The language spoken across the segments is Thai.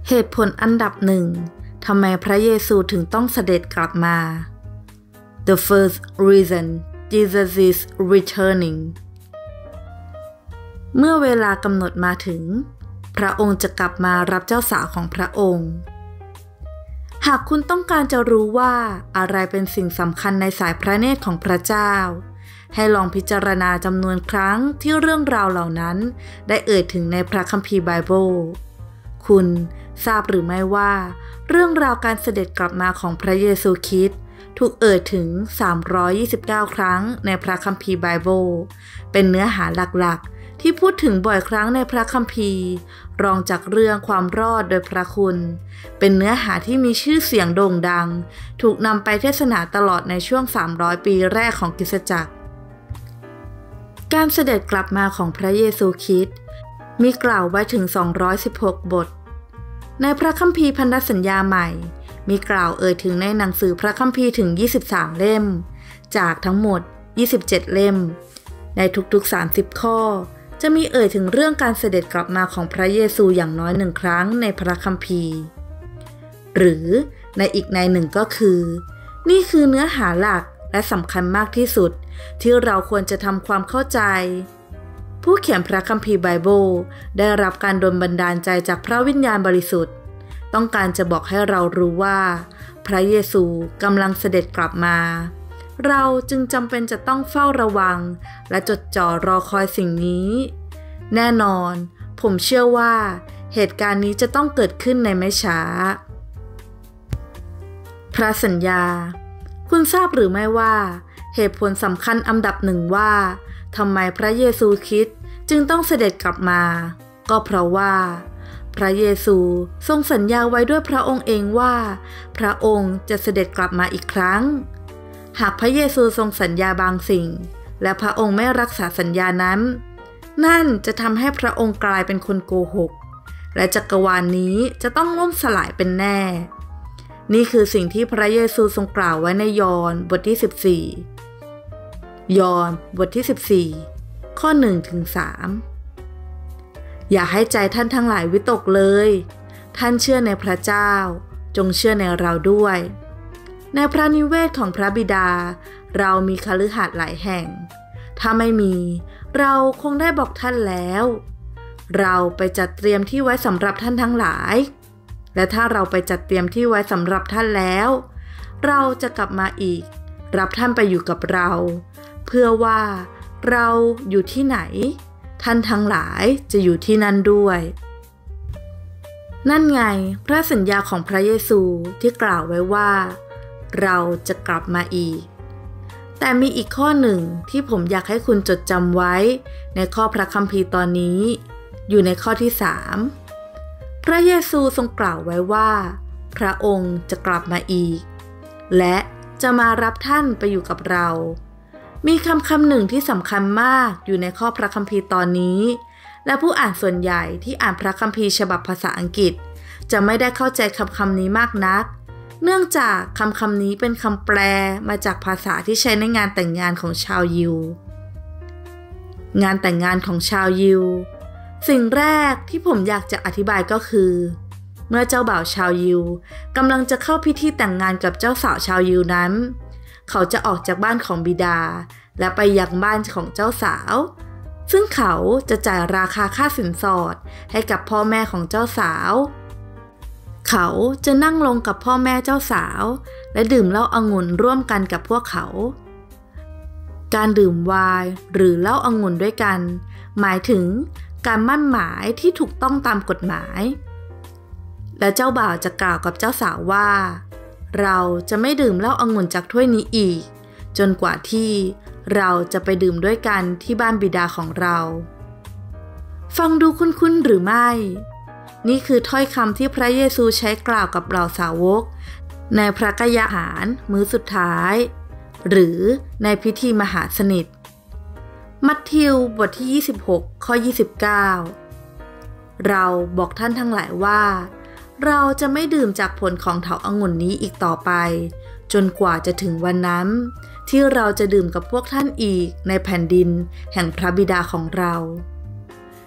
เหตุผลอันดับหนึ่งทำไมพระเยซูถึงต้องเสด็จกลับมา The first reason Jesus is returning เมื่อเวลากำหนดมาถึงพระองค์จะกลับมารับเจ้าสาวของพระองค์หากคุณต้องการจะรู้ว่าอะไรเป็นสิ่งสำคัญในสายพระเนตรของพระเจ้าให้ลองพิจารณาจำนวนครั้งที่เรื่องราวเหล่านั้นได้เอ่ยถึงในพระคัมภีร์ไบเบิลคุณทราบหรือไม่ว่าเรื่องราวการเสด็จกลับมาของพระเยซูคริสต์ถูกเอ่ยถึง329ครั้งในพระคัมภีร์ไบเบิลเป็นเนื้อหาหลักๆที่พูดถึงบ่อยครั้งในพระคัมภีร์รองจากเรื่องความรอดโดยพระคุณเป็นเนื้อหาที่มีชื่อเสียงโด่งดังถูกนำไปเทศนาตลอดในช่วง300ปีแรกของคริสตจักรการเสด็จกลับมาของพระเยซูคริสต์มีกล่าวไว้ถึง216บทในพระคัมภีร์พันธสัญญาใหม่มีกล่าวเอ่ยถึงในหนังสือพระคัมภีร์ถึง23เล่มจากทั้งหมด27เล่มในทุกๆ30ข้อจะมีเอ่ยถึงเรื่องการเสด็จกลับมาของพระเยซูอย่างน้อย1ครั้งในพระคัมภีร์หรือในอีกในหนึ่งก็คือนี่คือเนื้อหาหลักและสำคัญมากที่สุดที่เราควรจะทำความเข้าใจผู้เขียนพระคัมภีร์ไบเบิลได้รับการดลบันดาลใจจากพระวิญญาณบริสุทธิ์ต้องการจะบอกให้เรารู้ว่าพระเยซูกำลังเสด็จกลับมาเราจึงจำเป็นจะต้องเฝ้าระวังและจดจ่อรอคอยสิ่งนี้แน่นอนผมเชื่อว่าเหตุการณ์นี้จะต้องเกิดขึ้นในไม่ช้าพระสัญญาคุณทราบหรือไม่ว่าเหตุผลสำคัญอันดับหนึ่งว่าทำไมพระเยซูคริสต์จึงต้องเสด็จกลับมาก็เพราะว่าพระเยซูทรงสัญญาไว้ด้วยพระองค์เองว่าพระองค์จะเสด็จกลับมาอีกครั้งหากพระเยซูทรงสัญญาบางสิ่งและพระองค์ไม่รักษาสัญญานั้นนั่นจะทำให้พระองค์กลายเป็นคนโกหกและจักรวาลนี้จะต้องล่มสลายเป็นแน่นี่คือสิ่งที่พระเยซูทรงกล่าวไว้ในยอห์นบทที่14ยอห์นบทที่14ข้อ1ถึง3อย่าให้ใจท่านทั้งหลายวิตกเลยท่านเชื่อในพระเจ้าจงเชื่อในเราด้วยในพระนิเวศของพระบิดาเรามีคฤหาสน์หลายแห่งถ้าไม่มีเราคงได้บอกท่านแล้วเราไปจัดเตรียมที่ไว้สำหรับท่านทั้งหลายและถ้าเราไปจัดเตรียมที่ไว้สำหรับท่านแล้วเราจะกลับมาอีกรับท่านไปอยู่กับเราเพื่อว่าเราอยู่ที่ไหนท่านทั้งหลายจะอยู่ที่นั่นด้วยนั่นไงพระสัญญาของพระเยซูที่กล่าวไว้ว่าเราจะกลับมาอีกแต่มีอีกข้อหนึ่งที่ผมอยากให้คุณจดจำไว้ในข้อพระคัมภีร์ตอนนี้อยู่ในข้อที่3พระเยซูทรงกล่าวไว้ว่าพระองค์จะกลับมาอีกและจะมารับท่านไปอยู่กับเรามีคำหนึ่งที่สำคัญมากอยู่ในข้อพระคัมภีร์ตอนนี้และผู้อ่านส่วนใหญ่ที่อ่านพระคัมภีร์ฉบับภาษาอังกฤษจะไม่ได้เข้าใจคำนี้มากนักเนื่องจากคำนี้เป็นคำแปลมาจากภาษาที่ใช้ในงานแต่งงานของชาวยิวงานแต่งงานของชาวยิวสิ่งแรกที่ผมอยากจะอธิบายก็คือเมื่อเจ้าบ่าวชาวยิวกำลังจะเข้าพิธีแต่งงานกับเจ้าสาวชาวยิวนั้นเขาจะออกจากบ้านของบิดาและไปยังบ้านของเจ้าสาวซึ่งเขาจะจ่ายราคาค่าสินสอดให้กับพ่อแม่ของเจ้าสาวเขาจะนั่งลงกับพ่อแม่เจ้าสาวและดื่มเหล้าองุ่นร่วมกันกับพวกเขาการดื่มไวน์หรือเหล้าองุ่นด้วยกันหมายถึงการมั่นหมายที่ถูกต้องตามกฎหมายและเจ้าบ่าวจะกล่าวกับเจ้าสาวว่าเราจะไม่ดื่มเหล้าองุ่นจากถ้วยนี้อีกจนกว่าที่เราจะไปดื่มด้วยกันที่บ้านบิดาของเราฟังดูคุ้นๆหรือไม่นี่คือถ้อยคำที่พระเยซูใช้กล่าวกับเหล่าสาวกในพระกยาหารมื้อสุดท้ายหรือในพิธีมหาสนิทมัทธิวบทที่26ข้อ29เราบอกท่านทั้งหลายว่าเราจะไม่ดื่มจากผลของเถาองุ่นนี้อีกต่อไปจนกว่าจะถึงวันนั้นที่เราจะดื่มกับพวกท่านอีกในแผ่นดินแห่งพระบิดาของเรา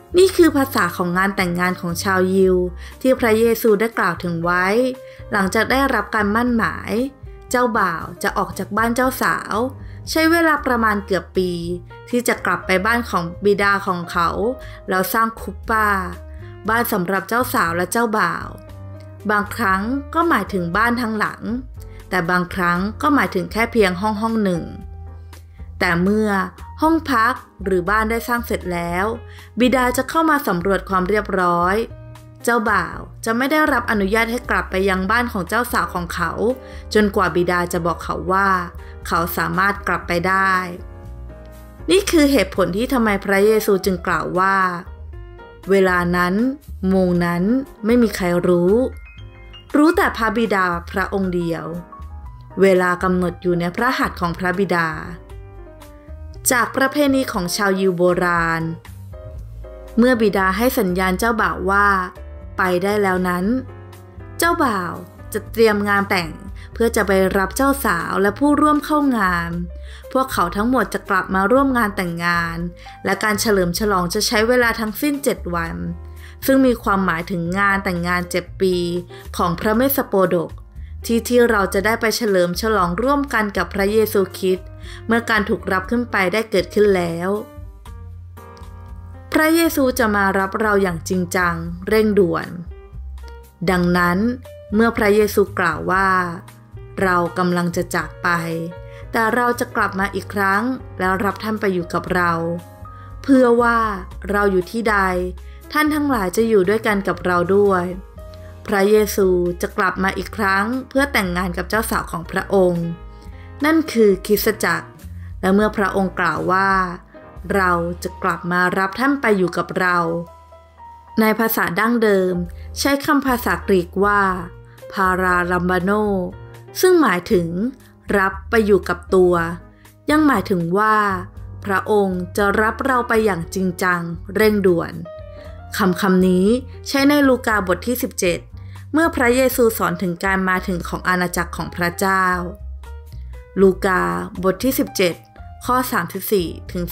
นี่คือภาษาของงานแต่งงานของชาวยิวที่พระเยซูได้กล่าวถึงไว้หลังจากได้รับการมั่นหมายเจ้าบ่าวจะออกจากบ้านเจ้าสาวใช้เวลาประมาณเกือบปีที่จะกลับไปบ้านของบิดาของเขาแล้วสร้างคุปปาบ้านสำหรับเจ้าสาวและเจ้าบ่าวบางครั้งก็หมายถึงบ้านทั้งหลังแต่บางครั้งก็หมายถึงแค่เพียงห้องหนึ่งแต่เมื่อห้องพักหรือบ้านได้สร้างเสร็จแล้วบิดาจะเข้ามาสำรวจความเรียบร้อยเจ้าบ่าวจะไม่ได้รับอนุญาตให้กลับไปยังบ้านของเจ้าสาวของเขาจนกว่าบิดาจะบอกเขาว่าเขาสามารถกลับไปได้นี่คือเหตุผลที่ทำไมพระเยซูจึงกล่าวว่าเวลานั้นโมงนั้นไม่มีใครรู้แต่พระบิดาพระองค์เดียวเวลากำหนดอยู่ในพระหัตถ์ของพระบิดาจากประเพณีของชาวยิวโบราณเมื่อบิดาให้สัญญาณเจ้าบ่าวว่าไปได้แล้วนั้นเจ้าบ่าวจะเตรียมงานแต่งเพื่อจะไปรับเจ้าสาวและผู้ร่วมเข้างานพวกเขาทั้งหมดจะกลับมาร่วมงานแต่งงานและการเฉลิมฉลองจะใช้เวลาทั้งสิ้น7 วันซึ่งมีความหมายถึงงานแต่งงาน7 ปีของพระเมสสโปดกที่เราจะได้ไปเฉลิมฉลองร่วมกันกับพระเยซูคริสต์เมื่อการถูกรับขึ้นไปได้เกิดขึ้นแล้วพระเยซูจะมารับเราอย่างจริงจังเร่งด่วนดังนั้นเมื่อพระเยซูกล่าวว่าเรากำลังจะจากไปแต่เราจะกลับมาอีกครั้งแล้วรับท่านไปอยู่กับเราเพื่อว่าเราอยู่ที่ใดท่านทั้งหลายจะอยู่ด้วยกันกับเราด้วยพระเยซูจะกลับมาอีกครั้งเพื่อแต่งงานกับเจ้าสาวของพระองค์นั่นคือคริสตจักรและเมื่อพระองค์กล่าวว่าเราจะกลับมารับท่านไปอยู่กับเราในภาษาดั้งเดิมใช้คำภาษากรีกว่าพาราลัมบาโนซึ่งหมายถึงรับไปอยู่กับตัวยังหมายถึงว่าพระองค์จะรับเราไปอย่างจริงจังเร่งด่วนคำนี้ใช้ในลูกาบทที่17เมื่อพระเยซูสอนถึงการมาถึงของอาณาจักรของพระเจ้าลูกาบทที่17ข้อ34ถึง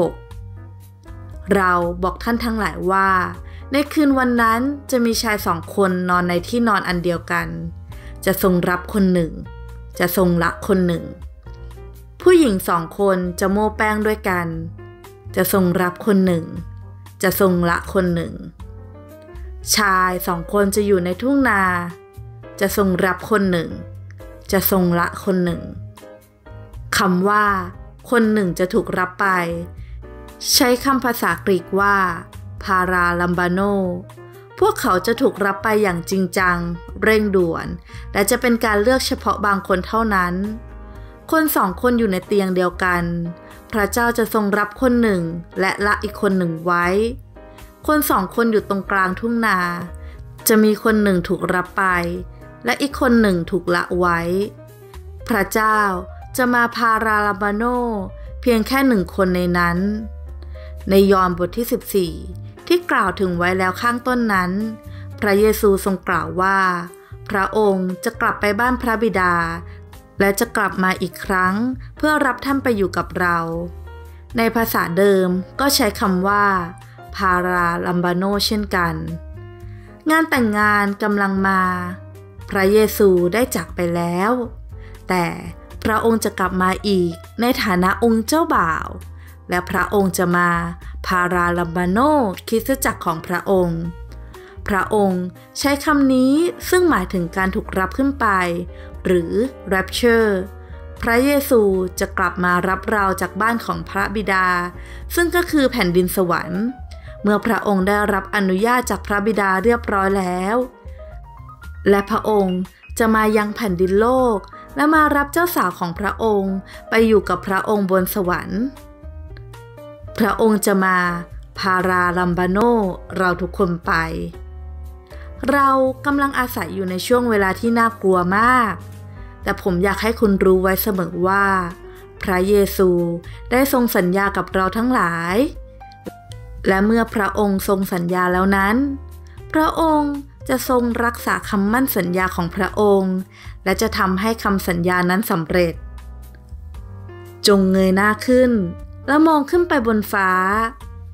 36เราบอกท่านทั้งหลายว่าในคืนวันนั้นจะมีชาย2 คนนอนในที่นอนอันเดียวกันจะทรงรับคนหนึ่งจะทรงละคนหนึ่งผู้หญิง2 คนจะโม้แป้งด้วยกันจะทรงรับคนหนึ่งจะทรงละคนหนึ่งชาย2 คนจะอยู่ในทุ่งนาจะทรงรับคนหนึ่งจะทรงละคนหนึ่งคำว่าคนหนึ่งจะถูกรับไปใช้คำภาษากรีกว่าพาราลัมบาโนพวกเขาจะถูกรับไปอย่างจริงจังเร่งด่วนและจะเป็นการเลือกเฉพาะบางคนเท่านั้นคน2 คนอยู่ในเตียงเดียวกันพระเจ้าจะทรงรับคนหนึ่งและละอีกคนหนึ่งไว้คน2 คนอยู่ตรงกลางทุ่งนาจะมีคนหนึ่งถูกรับไปและอีกคนหนึ่งถูกละไว้พระเจ้าจะมาพาราลัมบาโนเพียงแค่1 คนในนั้นในยอห์นบทที่14ที่กล่าวถึงไว้แล้วข้างต้นนั้นพระเยซูทรงกล่าวว่าพระองค์จะกลับไปบ้านพระบิดาและจะกลับมาอีกครั้งเพื่อรับท่านไปอยู่กับเราในภาษาเดิมก็ใช้คำว่าพาราลัมบาโนเช่นกันงานแต่งงานกำลังมาพระเยซูได้จากไปแล้วแต่พระองค์จะกลับมาอีกในฐานะองค์เจ้าบ่าวและพระองค์จะมาพาราลัมบาโนคริสตจักรของพระองค์พระองค์ใช้คำนี้ซึ่งหมายถึงการถูกรับขึ้นไปหรือ rapture พระเยซูจะกลับมารับเราจากบ้านของพระบิดาซึ่งก็คือแผ่นดินสวรรค์เมื่อพระองค์ได้รับอนุญาตจากพระบิดาเรียบร้อยแล้วและพระองค์จะมายังแผ่นดินโลกและมารับเจ้าสาวของพระองค์ไปอยู่กับพระองค์บนสวรรค์พระองค์จะมาพาราลัมบาโนเราทุกคนไปเรากำลังอาศัยอยู่ในช่วงเวลาที่น่ากลัวมากแต่ผมอยากให้คุณรู้ไว้เสมอว่าพระเยซูได้ทรงสัญญากับเราทั้งหลายและเมื่อพระองค์ทรงสัญญาแล้วนั้นพระองค์จะทรงรักษาคำมั่นสัญญาของพระองค์และจะทำให้คำสัญญานั้นสำเร็จจงเงยหน้าขึ้นและมองขึ้นไปบนฟ้า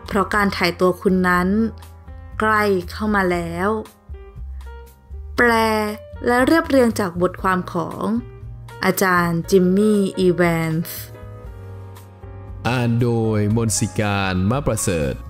เพราะการถ่ายตัวคุณนั้นใกล้เข้ามาแล้วแปลและเรียบเรียงจากบทความของอาจารย์จิมมี่อีแวนส์อ่านโดยมนสิการ มะประเสริฐ